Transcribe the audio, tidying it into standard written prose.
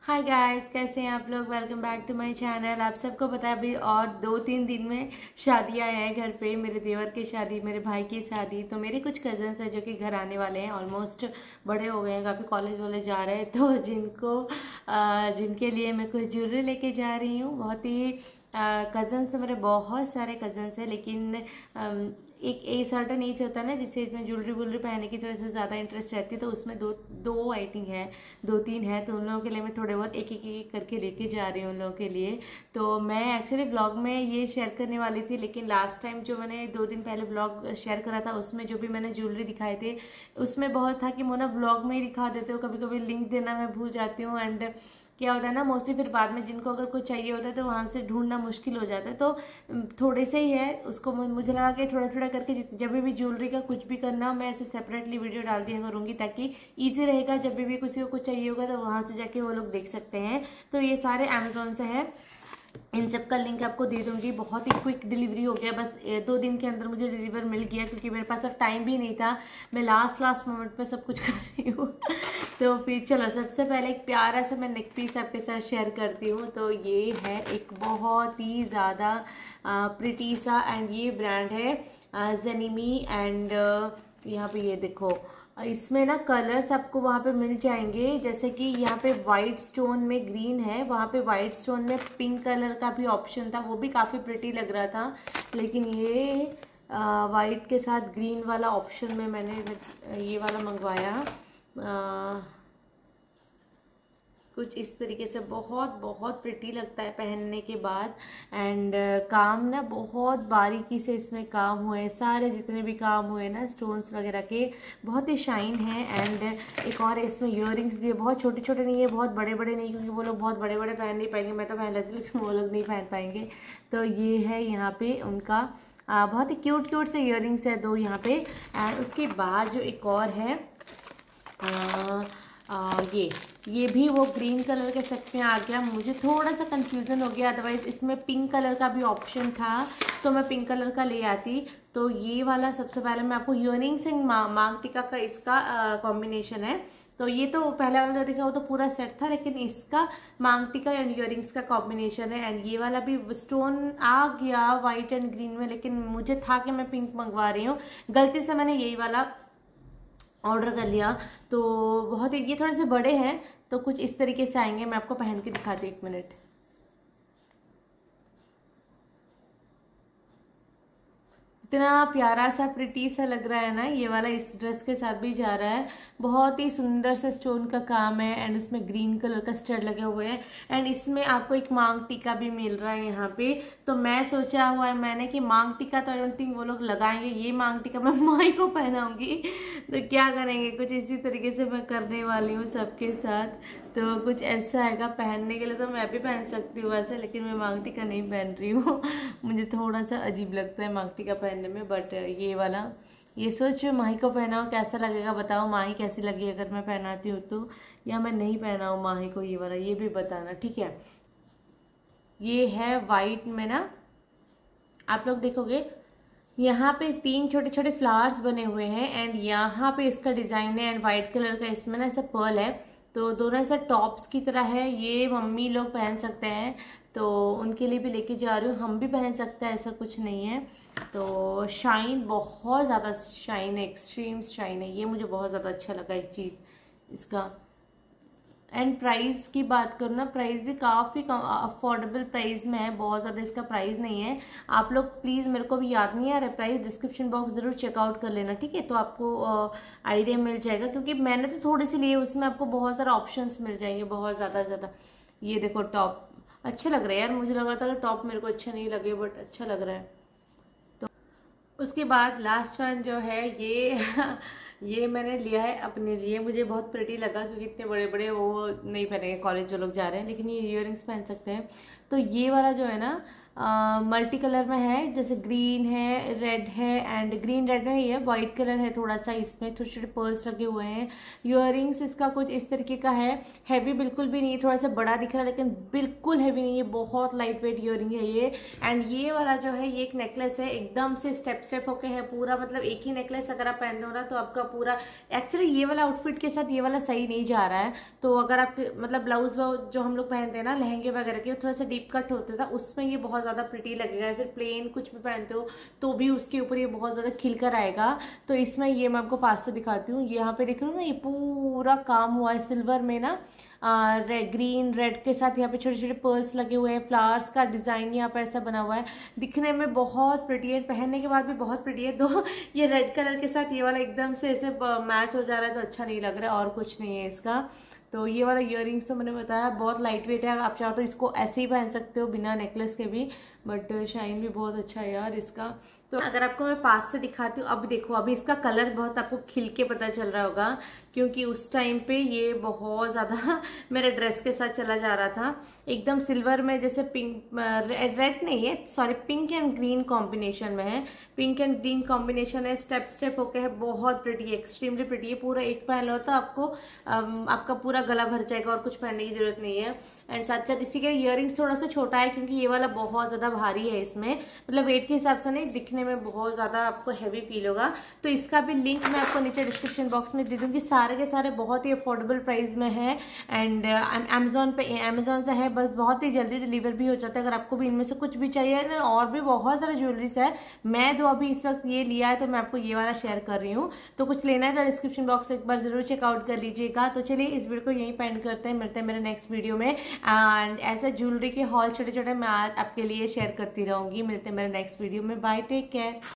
Hi guys, कैसे हैं आप लोग। Welcome back to my channel. आप सबको पता है अभी और 2-3 दिन में शादियां हैं घर पे। मेरे देवर की शादी, मेरे भाई की शादी, तो मेरे कुछ कजन्स हैं जो कि घर आने वाले हैं। ऑलमोस्ट बड़े हो गए हैं, काफ़ी कॉलेज वॉलेज जा रहे हैं। तो जिनके लिए मैं कुछ ज्वेलरी लेके जा रही हूँ। बहुत ही कजन्स, मेरे बहुत सारे कजन्स हैं, लेकिन एक सर्टन एज होता है ना जिस एज में ज्वेलरी वुलरी पहनने की थोड़ा सा ज़्यादा इंटरेस्ट रहती है। तो उसमें दो दो आई थिंक है, 2-3 है। तो उन लोगों के लिए मैं थोड़े बहुत एक करके लेके जा रही हूँ उन लोगों के लिए। तो मैं एक्चुअली ब्लॉग में ये शेयर करने वाली थी, लेकिन लास्ट टाइम जो मैंने 2 दिन पहले ब्लॉग शेयर करा था उसमें जो भी मैंने ज्वेलरी दिखाए थे उसमें बहुत था कि मोना ब्लॉग में ही दिखा देते हो, कभी कभी लिंक देना मैं भूल जाती हूँ। एंड क्या होता है ना, मोस्टली फिर बाद में जिनको अगर कुछ चाहिए होता है तो वहाँ से ढूंढना मुश्किल हो जाता है। तो थोड़े से ही है, उसको मुझे लगा कि थोड़ा थोड़ा करके जब भी ज्वेलरी का कुछ भी करना हो मैं ऐसे सेपरेटली वीडियो डाल दिया करूँगी, ताकि ईजी रहेगा। जब भी किसी को कुछ चाहिए होगा तो वहाँ से जाके वो लोग देख सकते हैं। तो ये सारे अमेजोन से है, इन सब का लिंक आपको दे दूंगी। बहुत ही क्विक डिलीवरी हो गया, बस 2 दिन के अंदर मुझे डिलीवर मिल गया, क्योंकि मेरे पास अब टाइम भी नहीं था। मैं लास्ट मोमेंट पे सब कुछ कर रही हूँ। तो फिर चलो, सबसे पहले एक प्यारा सा मैं नेक पीस आपके साथ शेयर करती हूँ। तो ये है एक बहुत ही ज़्यादा प्रिटी सा, एंड ये ब्रांड है जेनिमी। एंड यहाँ पे ये देखो, इसमें ना कलर्स आपको वहाँ पे मिल जाएंगे। जैसे कि यहाँ पे वाइट स्टोन में ग्रीन है, वहाँ पे वाइट स्टोन में पिंक कलर का भी ऑप्शन था, वो भी काफ़ी प्रिटी लग रहा था। लेकिन ये वाइट के साथ ग्रीन वाला ऑप्शन में मैंने ये वाला मंगवाया। कुछ इस तरीके से बहुत बहुत प्रिटी लगता है पहनने के बाद। एंड काम ना बहुत बारीकी से इसमें काम हुए, सारे जितने भी काम हुए ना स्टोन्स वगैरह के, बहुत ही शाइन है। एंड एक और इसमें इयररिंग्स भी है, बहुत छोटे छोटे नहीं है, बहुत बड़े बड़े नहीं, क्योंकि वो लोग बहुत बड़े बड़े पहन नहीं पाएंगे। मैं तो पहन लेती हूँ लेकिन वो लोग नहीं पहन पाएंगे। तो ये है यहाँ पे उनका बहुत ही क्यूट क्यूट से इयररिंग्स है 2 यहाँ पे। एंड उसके बाद जो एक और है ये भी वो ग्रीन कलर के सेट में आ गया। मुझे थोड़ा सा कंफ्यूजन हो गया, अदरवाइज इसमें पिंक कलर का भी ऑप्शन था तो मैं पिंक कलर का ले आती। तो ये वाला सबसे पहले मैं आपको इयररिंग से मांग टीका का इसका कॉम्बिनेशन है। तो ये तो पहले वाला जो दिखा वो तो पूरा सेट था, लेकिन इसका मांग टीका एंड इयररिंग्स का कॉम्बिनेशन है। एंड ये वाला भी स्टोन आ गया वाइट एंड ग्रीन में, लेकिन मुझे था कि मैं पिंक मंगवा रही हूँ, गलती से मैंने यही वाला ऑर्डर कर लिया। तो बहुत ये थोड़े से बड़े हैं, तो कुछ इस तरीके से आएंगे। मैं आपको पहन के दिखाती हूँ, 1 मिनट। इतना प्यारा सा प्रिटी सा लग रहा है ना, ये वाला इस ड्रेस के साथ भी जा रहा है। बहुत ही सुंदर सा स्टोन का काम है, एंड उसमें ग्रीन कलर का स्टड लगे हुए हैं। एंड इसमें आपको एक मांग टीका भी मिल रहा है यहाँ पे। तो मैं सोचा हुआ है मैंने कि मांग टीका तो आई डोंट थिंक वो लोग लगाएंगे, ये मांग टीका मैं माई को पहनाऊंगी। तो क्या करेंगे, कुछ इसी तरीके से मैं करने वाली हूँ सबके साथ। तो कुछ ऐसा आएगा पहनने के लिए, तो मैं भी पहन सकती हूँ वैसे, लेकिन मैं मांग टीका नहीं पहन रही हूँ। मुझे थोड़ा सा अजीब लगता है मांग टीका पहनने में। बट ये वाला, ये सोच माही को पहनाओ कैसा लगेगा, बताओ माही कैसी लगी अगर मैं पहनाती हूँ तो, या मैं नहीं पहनाऊँ माही को ये वाला, ये भी बताना, ठीक है। ये है वाइट में ना, आप लोग देखोगे यहाँ पे 3 छोटे छोटे फ्लावर्स बने हुए हैं, एंड यहाँ पे इसका डिजाइन है। एंड वाइट कलर का इसमें ना ऐसा पर्ल है, तो दोनों ऐसा टॉप्स की तरह है। ये मम्मी लोग पहन सकते हैं, तो उनके लिए भी लेके जा रही हूँ। हम भी पहन सकते हैं, ऐसा कुछ नहीं है। तो शाइन, बहुत ज़्यादा शाइन है, एक्सट्रीम शाइन है। ये मुझे बहुत ज़्यादा अच्छा लगा एक चीज़ इसका। एंड प्राइस की बात करूँ ना, प्राइस भी काफ़ी कम अफोर्डेबल प्राइस में है, बहुत ज़्यादा इसका प्राइस नहीं है। आप लोग प्लीज़, मेरे को भी याद नहीं आ रहा है प्राइस, डिस्क्रिप्शन बॉक्स ज़रूर चेकआउट कर लेना, ठीक है। तो आपको आइडिया मिल जाएगा, क्योंकि मैंने तो थोड़ी सी लिए, उसमें आपको बहुत सारा ऑप्शंस मिल जाएंगे, बहुत ज़्यादा। ये देखो टॉप अच्छे लग रहे हैं यार, मुझे लग रहा था कि टॉप मेरे को अच्छा नहीं लगे, बट अच्छा लग रहा है। तो उसके बाद लास्ट वन जो है ये ये मैंने लिया है अपने लिए, मुझे बहुत प्रिटी लगा, क्योंकि इतने बड़े बड़े वो नहीं पहनेंगे कॉलेज जो लोग जा रहे हैं, लेकिन ये इयररिंग्स पहन सकते हैं। तो ये वाला जो है ना, मल्टी कलर में है, जैसे ग्रीन है, रेड है एंड ग्रीन रेड में ये वाइट कलर है थोड़ा सा, इसमें छोटे छोटे पर्ल्स लगे हुए हैं। ईयरिंग्स इसका कुछ इस तरीके का है, हैवी बिल्कुल भी नहीं, थोड़ा सा बड़ा दिख रहा है लेकिन बिल्कुल हैवी नहीं है, बहुत लाइट वेट ईयरिंग है ये। एंड ये वाला जो है ये एक नेकलेस है, एकदम से स्टेप स्टेप होके है पूरा, मतलब एक ही नेकलेस अगर आप पहनते हो ना तो आपका पूरा, एक्चुअली ये वाला आउटफिट के साथ ये वाला सही नहीं जा रहा है। तो अगर आपके मतलब ब्लाउज जो हम लोग पहनते हैं ना लहंगे वगैरह के, थोड़ा सा डीप कट होता था, उसमें ये बहुत ज्यादा प्रिटी लगेगा। फिर प्लेन कुछ भी पहनते हो तो भी उसके ऊपर ये बहुत ज्यादा खिलकर आएगा। तो इसमें ये मैं आपको पास से दिखाती हूँ, यहाँ पे देख रहे हो ना, ये पूरा काम हुआ है सिल्वर में ना, ग्रीन रेड के साथ यहाँ पे छोटे छोटे पर्ल्स लगे हुए हैं, फ्लावर्स का डिजाइन यहाँ पे ऐसा बना हुआ है, दिखने में बहुत प्रिटी है, पहनने के बाद भी बहुत प्रिटी है। तो ये रेड कलर के साथ ये वाला एकदम से ऐसे मैच हो जा रहा है तो अच्छा नहीं लग रहा है, और कुछ नहीं है इसका। तो ये वाला ईयरिंग्स तो मैंने बताया बहुत लाइट वेट है, आप चाहो तो इसको ऐसे ही पहन सकते हो बिना नेकलेस के भी, बट शाइन भी बहुत अच्छा है यार इसका। तो अगर आपको मैं पास से दिखाती हूँ, अब देखो अभी इसका कलर बहुत आपको खिल के पता चल रहा होगा, क्योंकि उस टाइम पे ये बहुत ज़्यादा मेरे ड्रेस के साथ चला जा रहा था, एकदम सिल्वर में, जैसे पिंक रेड नहीं है sorry, pink and green combination में है, पिंक एंड ग्रीन कॉम्बिनेशन है, स्टेप स्टेप होके है, बहुत प्रिटी है, एक्सट्रीमली प्रिटी है। पूरा एक पहन लो तो आपको आपका पूरा गला भर जाएगा और कुछ पहनने की जरूरत नहीं है। एंड साथ साथ इसी के ईयरिंग्स थोड़ा सा छोटा है, क्योंकि ये वाला बहुत ज़्यादा भारी है, इसमें मतलब वेट के हिसाब से नहीं, दिखने में बहुत ज़्यादा आपको हैवी फील होगा। तो इसका भी लिंक मैं आपको नीचे डिस्क्रिप्शन बॉक्स में दे दूँगी, सारे के सारे बहुत ही अफोर्डेबल प्राइस में है। एंड अमेजोन से है, बस बहुत ही जल्दी डिलीवर भी हो जाता है। अगर आपको भी इनमें से कुछ भी चाहिए ना, और भी बहुत सारे ज्वेलरीज है, मैं तो अभी इस वक्त ये लिया है तो मैं आपको ये वाला शेयर कर रही हूँ। तो कुछ लेना है तो डिस्क्रिप्शन बॉक्स से एक बार जरूर चेकआउट कर लीजिएगा। तो चलिए इस वीडियो को यहीं पेंड करते हैं, मिलते हैं मेरे नेक्स्ट वीडियो में। एंड ऐसे ज्वेलरी के हॉल छोटे छोटे मैं आज आपके लिए शेयर करती रहूंगी। मिलते हैं मेरे नेक्स्ट वीडियो में, बाय, टेक केयर।